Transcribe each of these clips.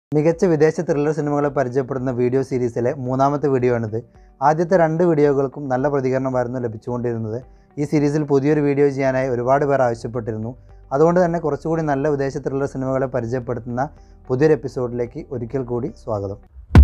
മികച്ച വിദേശ ത്രില്ലർ സിനിമകളെ പരിചയപ്പെടുന്ന വീഡിയോ സീരീസിലെ മൂന്നാമത്തെ വീഡിയോ ആണിത്. ആദ്യത്തെ 2 വീഡിയോകൾക്കും നല്ല പ്രതികരണമായിരുന്നു ലഭിച്ചുകൊണ്ടിരുന്നത്. ഈ സീരീസിൽ പുതിയൊരു വീഡിയോ ചെയ്യാനായി ഒരുപാട് പേർ ആവശ്യപ്പെട്ടിരുന്നു. അതുകൊണ്ട് തന്നെ കുറച്ചുകൂടി നല്ല വിദേശ ത്രില്ലർ സിനിമകളെ പരിചയപ്പെടുത്തുന്ന പുതിയൊരു എപ്പിസോഡിലേക്ക് ഒരിക്കൽ കൂടി സ്വാഗതം.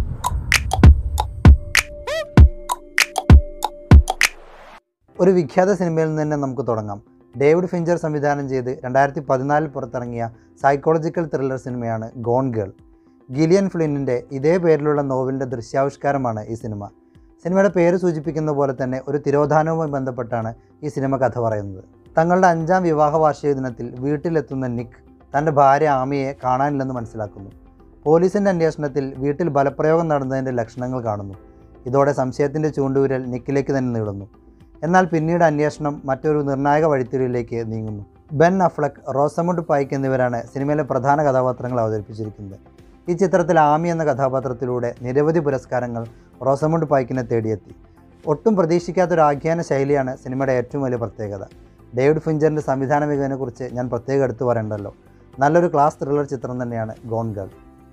ഒരു വിഖ്യാത സിനിമയിൽ നിന്ന് തന്നെ നമുക്ക് തുടങ്ങാം. ഡേവിഡ് ഫിഞ്ചർ സംവിധാനം ചെയ്ത് 2014 പുറത്തിറങ്ങിയ സൈക്കോളജിക്കൽ ത്രില്ലർ സിനിമയാണ് ഗോൺ ഗേൾ. ഗിലിയൻ ഫ്ലിന്നിൻ്റെ ഇതേ പേരിലുള്ള നോവലിൻ്റെ ദൃശ്യാവിഷ്കാരമാണ് ഈ സിനിമ. സിനിമയുടെ പേര് സൂചിപ്പിക്കുന്ന പോലെ തന്നെ ഒരു തിരോധാനവുമായി ബന്ധപ്പെട്ടാണ് ഈ സിനിമ കഥ പറയുന്നത്. തങ്ങളുടെ 5ാം വിവാഹ വാർഷിക ദിനത്തിൽ വീട്ടിലെത്തുന്ന നിക്ക് തൻ്റെ ഭാര്യ ആമിയെ കാണാനില്ലെന്ന് മനസ്സിലാക്കുന്നു. പോലീസിൻ്റെ അന്വേഷണത്തിൽ വീട്ടിൽ ബലപ്രയോഗം നടന്നതിൻ്റെ ലക്ഷണങ്ങൾ കാണുന്നു. ഇതോടെ സംശയത്തിൻ്റെ ചൂണ്ടുവിരൽ നിക്കിലേക്ക് തന്നെ നീളുന്നു. എന്നാൽ പിന്നീട് അന്വേഷണം മറ്റൊരു നിർണായക വഴിത്തിരിവിലേക്ക് നീങ്ങുന്നു. ബെൻ അഫ്ലക്ക്, റോസമുണ്ട് പൈക്ക് എന്നിവരാണ് സിനിമയിലെ പ്രധാന കഥാപാത്രങ്ങൾ അവതരിപ്പിച്ചിരിക്കുന്നത്. ഈ ചിത്രത്തിൽ ആമി എന്ന കഥാപാത്രത്തിലൂടെ നിരവധി പുരസ്കാരങ്ങൾ റോസമുണ്ട് പൈക്കിനെ തേടിയെത്തി. ഒട്ടും പ്രതീക്ഷിക്കാത്തൊരു ആഖ്യാന ശൈലിയാണ് സിനിമയുടെ ഏറ്റവും വലിയ പ്രത്യേകത. ഡേവിഡ് ഫിഞ്ചറിൻ്റെ സംവിധാന മികവിനെക്കുറിച്ച് ഞാൻ പ്രത്യേകം എടുത്തു പറയണ്ടല്ലോ. നല്ലൊരു ക്ലാസ് ത്രില്ലർ ചിത്രം തന്നെയാണ് ഗോൺ ഗേൾ.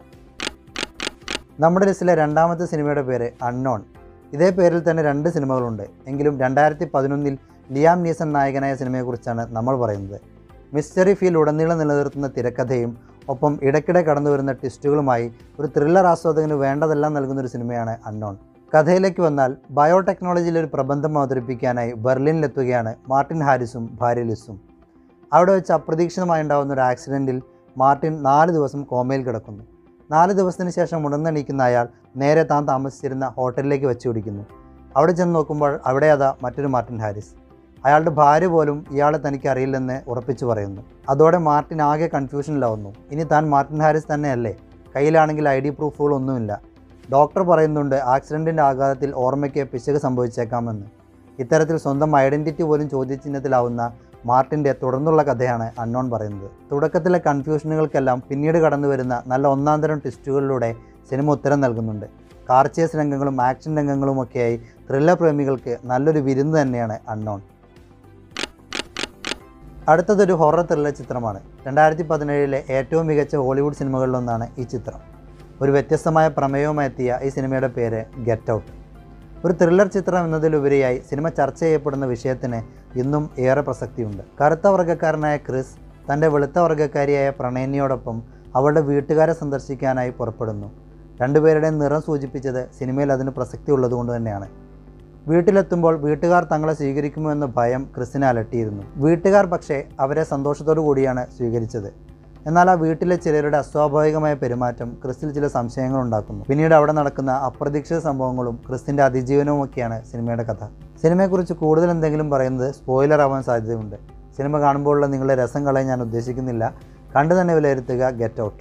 നമ്മുടെ ലിസ്റ്റിലെ 2ാമത്തെ സിനിമയുടെ പേര് അൺനോൺ. ഇതേ പേരിൽ തന്നെ 2 സിനിമകളുണ്ട്. എങ്കിലും 2011 ലിയാം നീസൺ നായകനായ സിനിമയെക്കുറിച്ചാണ് നമ്മൾ പറയുന്നത്. മിസ്റ്ററി ഫീൽ ഉടനീളം നിലനിർത്തുന്ന തിരക്കഥയും ഒപ്പം ഇടയ്ക്കിടെ കടന്നു വരുന്ന ട്വിസ്റ്റുകളുമായി ഒരു ത്രില്ലർ ആസ്വാദകന് വേണ്ടതെല്ലാം നൽകുന്നൊരു സിനിമയാണ് അൺനോൺ. കഥയിലേക്ക് വന്നാൽ ബയോടെക്നോളജിയിലെ ഒരു പ്രബന്ധം അവതരിപ്പിക്കാനായി ബെർലിനിലെത്തുകയാണ് മാർട്ടിൻ ഹാരിസും ഭാര്യ ലിസും. അവിടെ വെച്ച് അപ്രതീക്ഷിതമായി ഉണ്ടാകുന്ന ഒരു ആക്സിഡൻറ്റിൽ മാർട്ടിൻ 4 ദിവസം കോമയിൽ കിടക്കുന്നു. 4 ദിവസത്തിന് ശേഷം ഉണർന്നെണീക്കുന്ന അയാൾ നേരെ താൻ താമസിച്ചിരുന്ന ഹോട്ടലിലേക്ക് വെച്ച് പിടിക്കുന്നു. അവിടെ ചെന്ന് നോക്കുമ്പോൾ അവിടെ അതാ മറ്റൊരു മാർട്ടിൻ ഹാരിസ്. അയാളുടെ ഭാര്യ പോലും ഇയാളെ തനിക്ക് അറിയില്ലെന്ന് ഉറപ്പിച്ചു പറയുന്നു. അതോടെ മാർട്ടിൻ ആകെ കൺഫ്യൂഷനിലാവുന്നു. ഇനി താൻ മാർട്ടിൻ ഹാരിസ് തന്നെയല്ലേ? കയ്യിലാണെങ്കിൽ ID പ്രൂഫുകളൊന്നുമില്ല. ഡോക്ടർ പറയുന്നുണ്ട് ആക്സിഡൻറ്റിൻ്റെ ആഘാതത്തിൽ ഓർമ്മയ്ക്ക് പിശക് സംഭവിച്ചേക്കാമെന്ന്. ഇത്തരത്തിൽ സ്വന്തം ഐഡൻറ്റിറ്റി പോലും ചോദ്യചിഹ്നത്തിലാവുന്ന മാർട്ടിൻ്റെ തുടർന്നുള്ള കഥയാണ് അൺനോൺ പറയുന്നത്. തുടക്കത്തിലെ കൺഫ്യൂഷനുകൾക്കെല്ലാം പിന്നീട് കടന്നു വരുന്ന നല്ല ഒന്നാന്തരം ട്വിസ്റ്റുകളിലൂടെ സിനിമ ഉത്തരം നൽകുന്നുണ്ട്. കാർ ചേസ് രംഗങ്ങളും ആക്ഷൻ രംഗങ്ങളുമൊക്കെയായി ത്രില്ലർ പ്രേമികൾക്ക് നല്ലൊരു വിരുന്ന് തന്നെയാണ് അൺനോൺ. അടുത്തതൊരു ഹൊറർ ത്രില്ലർ ചിത്രമാണ്. 2017 ഏറ്റവും മികച്ച ഹോളിവുഡ് സിനിമകളിലൊന്നാണ് ഈ ചിത്രം. ഒരു വ്യത്യസ്തമായ പ്രമേയവുമായി എത്തിയ ഈ സിനിമയുടെ പേര് ഗെറ്റ് ഔട്ട്. ഒരു ത്രില്ലർ ചിത്രം എന്നതിലുപരിയായി സിനിമ ചർച്ച ചെയ്യപ്പെടുന്ന വിഷയത്തിന് ഇന്നും ഏറെ പ്രസക്തിയുണ്ട്. കറുത്ത വർഗ്ഗക്കാരനായ ക്രിസ് തൻ്റെ വെളുത്ത വർഗ്ഗക്കാരിയായ പ്രണയിനിയോടൊപ്പം അവളുടെ വീട്ടുകാരെ സന്ദർശിക്കാനായി പുറപ്പെടുന്നു. രണ്ടുപേരുടെയും നിറം സൂചിപ്പിച്ചത് സിനിമയിൽ അതിന് പ്രസക്തി ഉള്ളതുകൊണ്ട് തന്നെയാണ്. വീട്ടിലെത്തുമ്പോൾ വീട്ടുകാർ തങ്ങളെ സ്വീകരിക്കുമോ എന്ന ഭയം ക്രിസിനെ അലട്ടിയിരുന്നു. വീട്ടുകാർ പക്ഷേ അവരെ സന്തോഷത്തോടു കൂടിയാണ് സ്വീകരിച്ചത്. എന്നാൽ ആ വീട്ടിലെ ചിലരുടെ അസ്വാഭാവികമായ പെരുമാറ്റം ക്രിസിൽ ചില സംശയങ്ങൾ ഉണ്ടാക്കുന്നു. പിന്നീട് അവിടെ നടക്കുന്ന അപ്രതീക്ഷിത സംഭവങ്ങളും ക്രിസിൻ്റെ അതിജീവനവുമൊക്കെയാണ് സിനിമയുടെ കഥ. സിനിമയെക്കുറിച്ച് കൂടുതൽ എന്തെങ്കിലും പറയുന്നത് സ്പോയിലർ ആവാൻ സാധ്യതയുണ്ട്. സിനിമ കാണുമ്പോഴുള്ള നിങ്ങളുടെ രസം കളയാൻ ഞാൻ ഉദ്ദേശിക്കുന്നില്ല. കണ്ടു തന്നെ വിലയിരുത്തുക ഗെറ്റ് ഔട്ട്.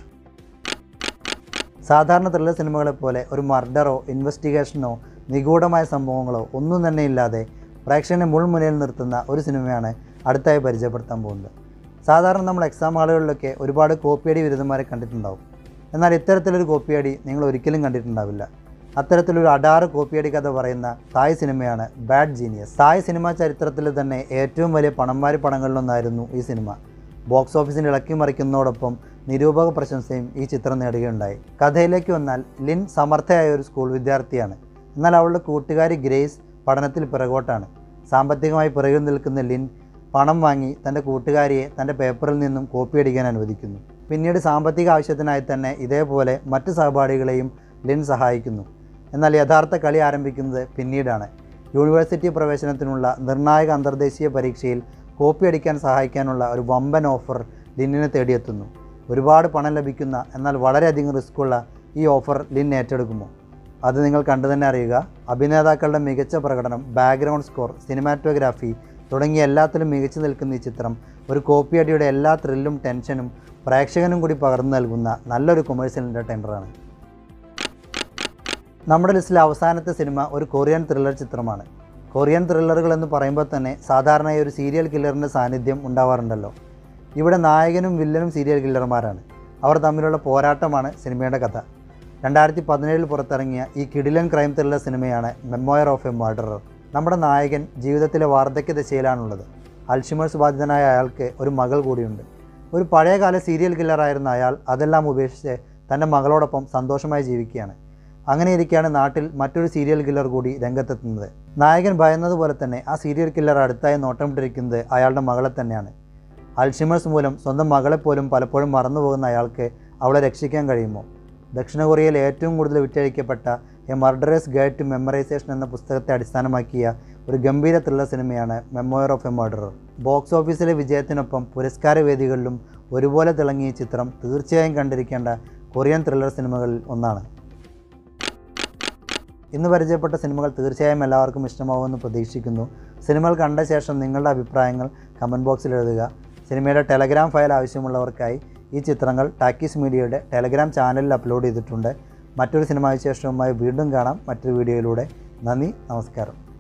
സാധാരണ ത്രില്ലർ സിനിമകളെപ്പോലെ ഒരു മർഡറോ ഇൻവെസ്റ്റിഗേഷനോ നിഗൂഢമായ സംഭവങ്ങളോ ഒന്നും തന്നെ ഇല്ലാതെ പ്രേക്ഷകനെ മുൾമുനയിൽ നിർത്തുന്ന ഒരു സിനിമയാണ് അടുത്തായി പരിചയപ്പെടുത്താൻ പോകുന്നത്. സാധാരണ നമ്മൾ എക്സാം ഹാളുകളിലൊക്കെ ഒരുപാട് കോപ്പിയടി വിരുദ്ധന്മാരെ കണ്ടിട്ടുണ്ടാവും. എന്നാൽ ഇത്തരത്തിലൊരു കോപ്പിയടി നിങ്ങൾ ഒരിക്കലും കണ്ടിട്ടുണ്ടാവില്ല. അത്തരത്തിലൊരു അടാറ് കോപ്പിയടി കഥ പറയുന്ന തായ് സിനിമയാണ് ബാഡ് ജീനിയസ്. തായ് സിനിമാ ചരിത്രത്തിൽ തന്നെ ഏറ്റവും വലിയ പണംവാരി പടങ്ങളിലൊന്നായിരുന്നു ഈ സിനിമ. ബോക്സ് ഓഫീസിന് ഇളക്കി മറിക്കുന്നതോടൊപ്പം നിരൂപക പ്രശംസയും ഈ ചിത്രം നേടുകയുണ്ടായി. കഥയിലേക്ക് വന്നാൽ ലിൻ സമർത്ഥയായ ഒരു സ്കൂൾ വിദ്യാർത്ഥിയാണ്. എന്നാൽ അവളുടെ കൂട്ടുകാരി ഗ്രേസ് പഠനത്തിൽ പിറകോട്ടാണ്. സാമ്പത്തികമായി പിറകിൽ നിൽക്കുന്ന ലിൻ പണം വാങ്ങി തൻ്റെ കൂട്ടുകാരിയെ തൻ്റെ പേപ്പറിൽ നിന്നും കോപ്പിയടിക്കാൻ അനുവദിക്കുന്നു. പിന്നീട് സാമ്പത്തിക ആവശ്യത്തിനായി തന്നെ ഇതേപോലെ മറ്റ് സഹപാഠികളെയും ലിൻ സഹായിക്കുന്നു. എന്നാൽ യഥാർത്ഥ കളി ആരംഭിക്കുന്നത് പിന്നീടാണ്. യൂണിവേഴ്സിറ്റി പ്രവേശനത്തിനുള്ള നിർണായക അന്തർദേശീയ പരീക്ഷയിൽ കോപ്പിയടിക്കാൻ സഹായിക്കാനുള്ള ഒരു വമ്പൻ ഓഫർ ലിന്നിനെ തേടിയെത്തുന്നു. ഒരുപാട് പണം ലഭിക്കുന്ന എന്നാൽ വളരെയധികം റിസ്ക്കുള്ള ഈ ഓഫർ ലിൻ ഏറ്റെടുക്കുമോ? അത് നിങ്ങൾ കണ്ടു തന്നെ അറിയുക. അഭിനേതാക്കളുടെ മികച്ച പ്രകടനം, ബാക്ക്ഗ്രൗണ്ട് സ്കോർ, സിനിമാറ്റോഗ്രാഫി തുടങ്ങിയ എല്ലാത്തിലും മികച്ചു നിൽക്കുന്ന ഈ ചിത്രം ഒരു കോപ്പിയടിയുടെ എല്ലാ ത്രില്ലും ടെൻഷനും പ്രേക്ഷകനും കൂടി പകർന്നു നൽകുന്ന നല്ലൊരു കൊമേഴ്സ്യൽ എൻ്റർടൈനറാണ്. നമ്മുടെ ലിസ്റ്റിലെ അവസാനത്തെ സിനിമ ഒരു കൊറിയൻ ത്രില്ലർ ചിത്രമാണ്. കൊറിയൻ ത്രില്ലറുകൾ എന്ന് പറയുമ്പോൾ തന്നെ സാധാരണയായി ഒരു സീരിയൽ കില്ലറിൻ്റെ സാന്നിധ്യം ഉണ്ടാവാറുണ്ടല്ലോ. ഇവിടെ നായകനും വില്ലനും സീരിയൽ കില്ലർമാരാണ്. അവർ തമ്മിലുള്ള പോരാട്ടമാണ് സിനിമയുടെ കഥ. 2017 പുറത്തിറങ്ങിയ ഈ കിടിലൻ ക്രൈം ത്രില്ലർ സിനിമയാണ് മെമ്മോയർ ഓഫ് എ മർഡറർ. നമ്മുടെ നായകൻ ജീവിതത്തിലെ വാർദ്ധക്യ ദശയിലാണുള്ളത്. അൽഷിമേഴ്സ് ബാധിതനായ അയാൾക്ക് ഒരു മകൾ കൂടിയുണ്ട്. ഒരു പഴയകാല സീരിയൽ കില്ലറായിരുന്ന അയാൾ അതെല്ലാം ഉപേക്ഷിച്ച് തൻ്റെ മകളോടൊപ്പം സന്തോഷമായി ജീവിക്കുകയാണ്. അങ്ങനെയിരിക്കെയാണ് നാട്ടിൽ മറ്റൊരു സീരിയൽ കില്ലർ കൂടി രംഗത്തെത്തുന്നത്. നായകൻ ഭയന്നതുപോലെ തന്നെ ആ സീരിയൽ കില്ലർ അടുത്തായി നോട്ടമിട്ടിരിക്കുന്നത് അയാളുടെ മകളെ തന്നെയാണ്. അൾഷിമേഴ്സ് മൂലം സ്വന്തം മകളെപ്പോലും പലപ്പോഴും മറന്നുപോകുന്ന അയാൾക്ക് അവളെ രക്ഷിക്കാൻ കഴിയുമോ? ദക്ഷിണ കൊറിയയിൽ ഏറ്റവും കൂടുതൽ വിറ്റഴിക്കപ്പെട്ട A Murderer's Guide to Memorization എന്ന പുസ്തകത്തെ അടിസ്ഥാനമാക്കിയ ഒരു ഗംഭീര ത്രില്ലർ സിനിമയാണ് Memoir of a Murderer. Box ഓഫീസിലെ വിജയത്തിനൊപ്പം പുരസ്കാര വേദികളിലും ഒരുപോലെ തിളങ്ങിയ ചിത്രം തീർച്ചയായും കണ്ടിരിക്കേണ്ട കൊറിയൻ ത്രില്ലർ സിനിമകളിൽ ഒന്നാണ്. ഇന്ന് പരിചയപ്പെട്ട സിനിമകൾ തീർച്ചയായും എല്ലാവർക്കും ഇഷ്ടമാവുമെന്ന് പ്രതീക്ഷിക്കുന്നു. സിനിമകൾ കണ്ട ശേഷം നിങ്ങളുടെ അഭിപ്രായങ്ങൾ കമൻറ്റ് ബോക്സിൽ എഴുതുക. സിനിമയുടെ ടെലഗ്രാം ഫയൽ ആവശ്യമുള്ളവർക്കായി ഈ ചിത്രങ്ങൾ ടാക്കീസ് മീഡിയയുടെ ടെലഗ്രാം ചാനലിൽ അപ്ലോഡ് ചെയ്തിട്ടുണ്ട്. മറ്റൊരു സിനിമാ വിശേഷവുമായി വീണ്ടും കാണാം മറ്റൊരു വീഡിയോയിലൂടെ. നന്ദി, നമസ്കാരം.